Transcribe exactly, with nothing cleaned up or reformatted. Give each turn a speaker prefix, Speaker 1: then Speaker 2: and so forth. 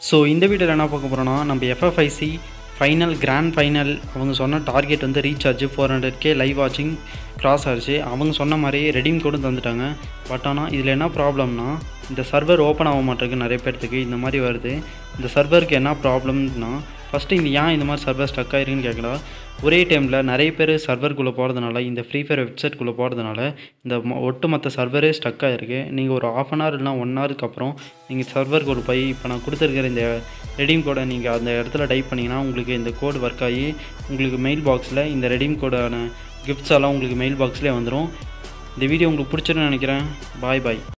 Speaker 1: So இந்த வீடியோவில் என்ன பார்க்க போகிறோன்னா, நம்ம எஃப்எஃப்ஐசி ஃபைனல் கிராண்ட் ஃபைனல் அவங்க சொன்ன டார்கெட் வந்து ரீச் ஆச்சு. ஃபோர் ஹண்ட்ரட் கே லைவ் வாட்சிங் கிராஸ் ஆச்சு. அவங்க சொன்ன மாதிரி ரெடீம் கோடும் தந்துட்டாங்க. பட் ஆனால் இதில் என்ன ப்ராப்ளம்னா, இந்த சர்வர் ஓப்பன் ஆக மாட்டேங்குது. நிறைய பேர்த்துக்கு இந்த மாதிரி வருது. இந்த சர்வருக்கு என்ன ப்ராப்ளம்னா, ஃபஸ்ட்டு இந்த ஏன் இந்த மாதிரி சர்வர் ஸ்டக் ஆகிருக்குன்னு கேட்கலாம். ஒரே டைமில் நிறைய பேர் சர்வருக்குள்ளே போகிறதுனால, இந்த ஃப்ரீ ஃபயர் வெப்சைட்குள்ளே போகிறதுனால இந்த ஒட்டுமொத்த சர்வரே ஸ்டக் ஆகிருக்கு. நீங்கள் ஒரு ஆஃப் அன் ஹவர் இல்லைனா ஒன் ஹவருக்கு அப்புறம் நீங்கள் சர்வருக்கு ஒரு போய் இப்போ நான் கொடுத்துருக்கிற இந்த ரெடீம் கோடை நீங்கள் அந்த இடத்துல டைப் பண்ணிங்கன்னா உங்களுக்கு இந்த கோடு ஒர்க் ஆகி உங்களுக்கு மெயில் பாக்ஸில் இந்த ரெடீம் கோடான கிஃப்ட்ஸ் எல்லாம் உங்களுக்கு மெயில் பாக்ஸ்லேயே வந்துடும். இந்த வீடியோ உங்களுக்கு பிடிச்சிருன்னு நினைக்கிறேன். பாய் பாய்.